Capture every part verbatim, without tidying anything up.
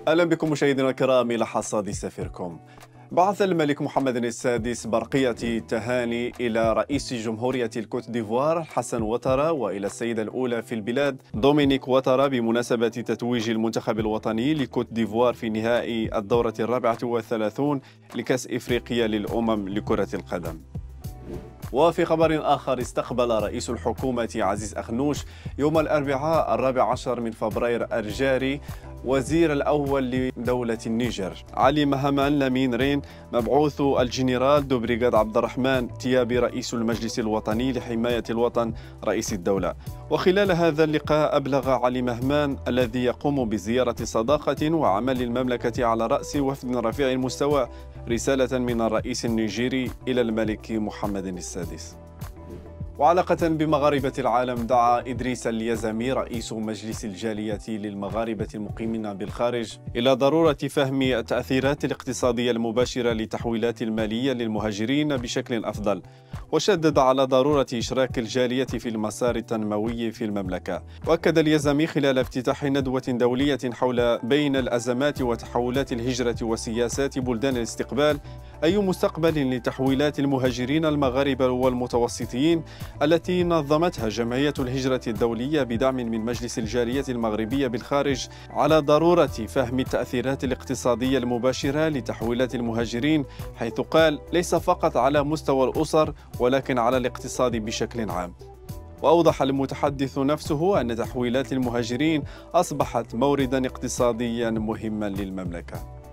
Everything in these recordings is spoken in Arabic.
أهلا بكم مشاهدينا الكرام إلى حصاد سفيركم. بعث الملك محمد السادس برقية تهاني إلى رئيس جمهورية الكوت ديفوار حسن وترا وإلى السيدة الأولى في البلاد دومينيك وترا بمناسبة تتويج المنتخب الوطني لكوت ديفوار في نهائي الدورة الرابعة والثلاثون لكأس إفريقيا للأمم لكرة القدم. وفي خبر آخر، استقبل رئيس الحكومة عزيز أخنوش يوم الأربعاء الرابع عشر من فبراير الجاري وزير الأول لدولة النيجر علي مهمان لامين رين، مبعوث الجنرال دو بريغاد عبد الرحمن تيابي رئيس المجلس الوطني لحماية الوطن رئيس الدولة. وخلال هذا اللقاء أبلغ علي مهمان الذي يقوم بزيارة صداقة وعمل المملكة على رأس وفد رفيع المستوى رسالة من الرئيس النيجيري إلى الملك محمد السادس. وعلاقة بمغاربة العالم، دعا إدريس اليزمي رئيس مجلس الجالية للمغاربة المقيمين بالخارج إلى ضرورة فهم التأثيرات الاقتصادية المباشرة للتحويلات المالية للمهاجرين بشكل أفضل، وشدد على ضرورة إشراك الجالية في المسار التنموي في المملكة. وأكد اليزمي خلال افتتاح ندوة دولية حول بين الأزمات وتحولات الهجرة وسياسات بلدان الاستقبال أي مستقبل لتحويلات المهاجرين المغاربة والمتوسطيين التي نظمتها جمعية الهجرة الدولية بدعم من مجلس الجالية المغربية بالخارج، على ضرورة فهم التأثيرات الاقتصادية المباشرة لتحويلات المهاجرين، حيث قال ليس فقط على مستوى الأسر ولكن على الاقتصاد بشكل عام. وأوضح المتحدث نفسه أن تحويلات المهاجرين أصبحت موردا اقتصاديا مهما للمملكة.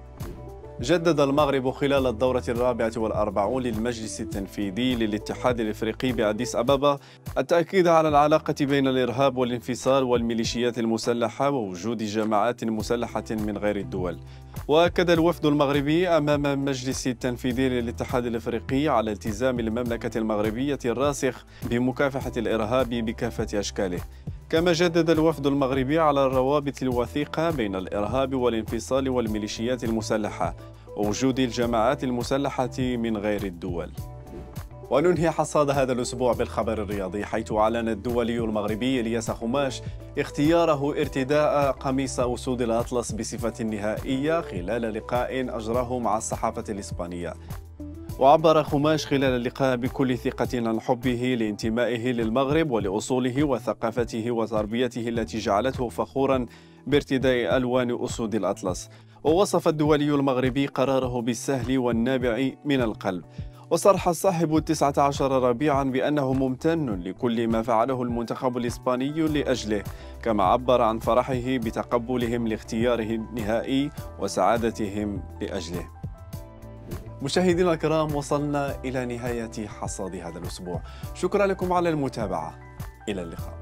جدد المغرب خلال الدورة الرابعة والأربعون للمجلس التنفيذي للاتحاد الإفريقي بأديس أبابا التأكيد على العلاقة بين الإرهاب والانفصال والميليشيات المسلحة ووجود جماعات مسلحة من غير الدول. وأكد الوفد المغربي أمام المجلس التنفيذي للاتحاد الإفريقي على التزام المملكة المغربية الراسخ بمكافحة الإرهاب بكافة أشكاله. كما جدد الوفد المغربي على الروابط الوثيقة بين الإرهاب والانفصال والميليشيات المسلحة ووجود الجماعات المسلحة من غير الدول. وننهي حصاد هذا الأسبوع بالخبر الرياضي، حيث أعلن الدولي المغربي إلياس خماش اختياره ارتداء قميص أسود الأطلس بصفة نهائية خلال لقاء أجراه مع الصحافة الإسبانية. وعبر خماش خلال اللقاء بكل ثقة عن حبه لانتمائه للمغرب ولأصوله وثقافته وتربيته التي جعلته فخورا بارتداء ألوان أسود الأطلس. ووصف الدولي المغربي قراره بالسهل والنابع من القلب. وصرح صاحب التسعة عشر ربيعا بأنه ممتن لكل ما فعله المنتخب الإسباني لأجله، كما عبر عن فرحه بتقبلهم لاختياره النهائي وسعادتهم لأجله. مشاهدينا الكرام، وصلنا إلى نهاية حصاد هذا الأسبوع. شكرا لكم على المتابعة، إلى اللقاء.